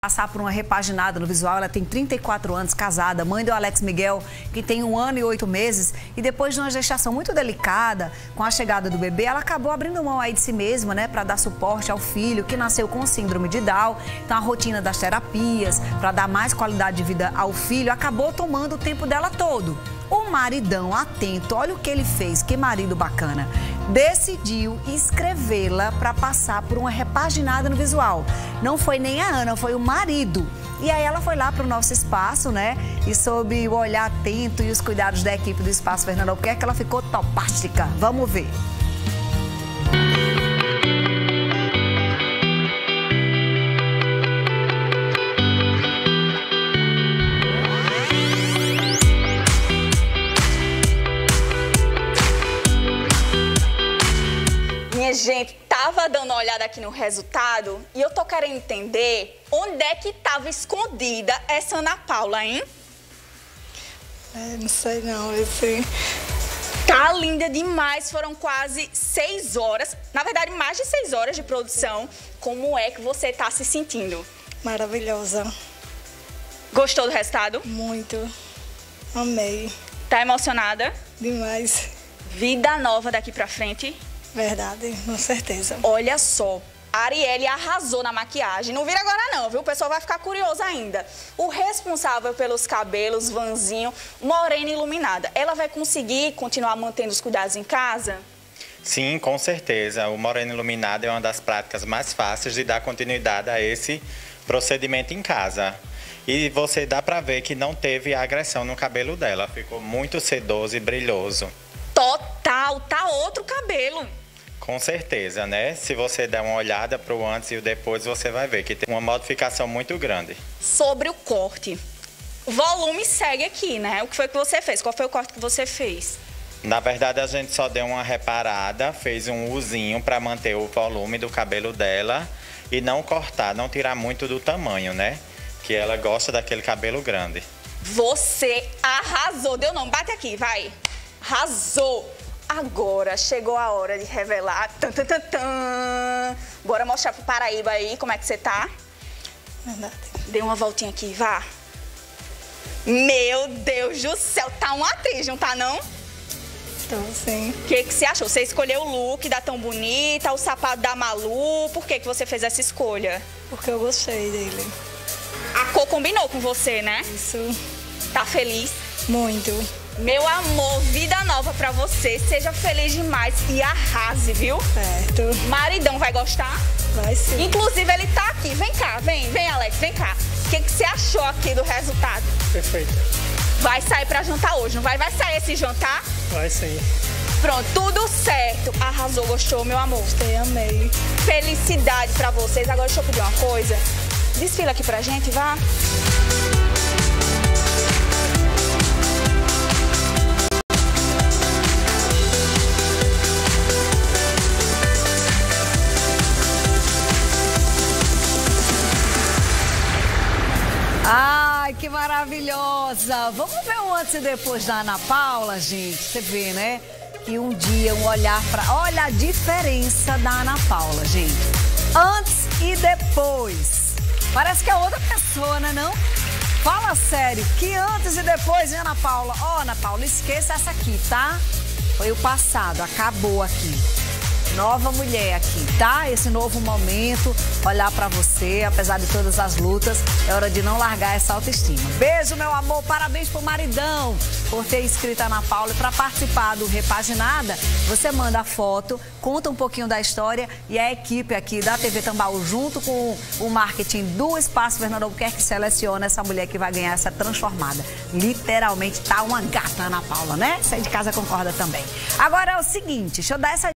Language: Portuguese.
Passar por uma repaginada no visual. Ela tem 34 anos, casada, mãe do Alex Miguel, que tem 1 ano e 8 meses. E depois de uma gestação muito delicada, com a chegada do bebê, ela acabou abrindo mão aí de si mesma, né, para dar suporte ao filho, que nasceu com síndrome de Down. Então a rotina das terapias, para dar mais qualidade de vida ao filho, acabou tomando o tempo dela todo. O maridão, atento, olha o que ele fez, que marido bacana. Decidiu inscrevê-la para passar por uma repaginada no visual. Não foi nem a Ana, foi o marido. E aí ela foi lá para o nosso espaço, né? E sob o olhar atento e os cuidados da equipe do Espaço Fernando Albuquerque, ela ficou topástica. Vamos ver. Minha gente, tava dando uma olhada aqui no resultado e eu tô querendo entender onde é que tava escondida essa Ana Paula, hein? Não sei não, esse... Tá linda demais, foram quase 6 horas, na verdade mais de 6 horas de produção. Como é que você tá se sentindo? Maravilhosa. Gostou do resultado? Muito. Amei. Tá emocionada? Demais. Vida nova daqui pra frente? Verdade, com certeza. Olha só, a Arielle arrasou na maquiagem. Não vira agora não, viu? O pessoal vai ficar curioso ainda. O responsável pelos cabelos, Vanzinho, morena iluminada. Ela vai conseguir continuar mantendo os cuidados em casa? Sim, com certeza. O moreno iluminado é uma das práticas mais fáceis de dar continuidade a esse procedimento em casa. E você dá pra ver que não teve agressão no cabelo dela. Ficou muito sedoso e brilhoso. Total, tá outro cabelo. Com certeza, né? Se você der uma olhada para o antes e o depois, você vai ver que tem uma modificação muito grande. Sobre o corte, o volume segue aqui, né? O que foi que você fez? Qual foi o corte que você fez? Na verdade, a gente só deu uma reparada, fez um uzinho para manter o volume do cabelo dela e não cortar, não tirar muito do tamanho, né? Que ela gosta daquele cabelo grande. Você arrasou, deu não, bate aqui, vai. Arrasou. Agora chegou a hora de revelar. Tan, tan, tan, tan. Bora mostrar pro Paraíba aí como é que você tá. Verdade. Dê uma voltinha aqui, vá. Meu Deus do céu, tá uma atriz, não tá não? Então, sim. O que você achou? Você escolheu o look da Tão Bonita, o sapato da Malu. Por que você fez essa escolha? Porque eu gostei dele. A cor combinou com você, né? Isso. Tá feliz? Muito. Meu amor, vida nova pra você. Seja feliz demais e arrase, viu? Certo. Maridão vai gostar? Vai sim. Inclusive, ele tá aqui. Vem cá, vem Alex, vem cá. O que você achou aqui do resultado? Perfeito. Vai sair pra jantar hoje, não vai? Vai sair esse jantar? Vai sim. Pronto, tudo certo. Arrasou, gostou, meu amor? Gostei, amei. Felicidade pra vocês. Agora deixa eu pedir uma coisa. Desfila aqui pra gente, vá. Ai, que maravilhosa! Vamos ver o antes e depois da Ana Paula, gente? Você vê, né? Que um dia, um olhar para... Olha a diferença da Ana Paula, gente. Antes e depois. Parece que é outra pessoa, né, não? Fala sério, que antes e depois, hein, Ana Paula? Ó, Ana Paula, esqueça essa aqui, tá? Foi o passado, acabou aqui. Nova mulher aqui, tá? Esse novo momento, olhar pra você, apesar de todas as lutas, é hora de não largar essa autoestima. Beijo, meu amor, parabéns pro maridão por ter inscrito a Ana Paula. E pra participar do Repaginada, você manda a foto, conta um pouquinho da história e a equipe aqui da TV Tambaú, junto com o marketing do Espaço Fernando Albuquerque, seleciona essa mulher que vai ganhar essa transformada. Literalmente tá uma gata, Ana Paula, né? Sai de casa concorda também. Agora é o seguinte, deixa eu dar essa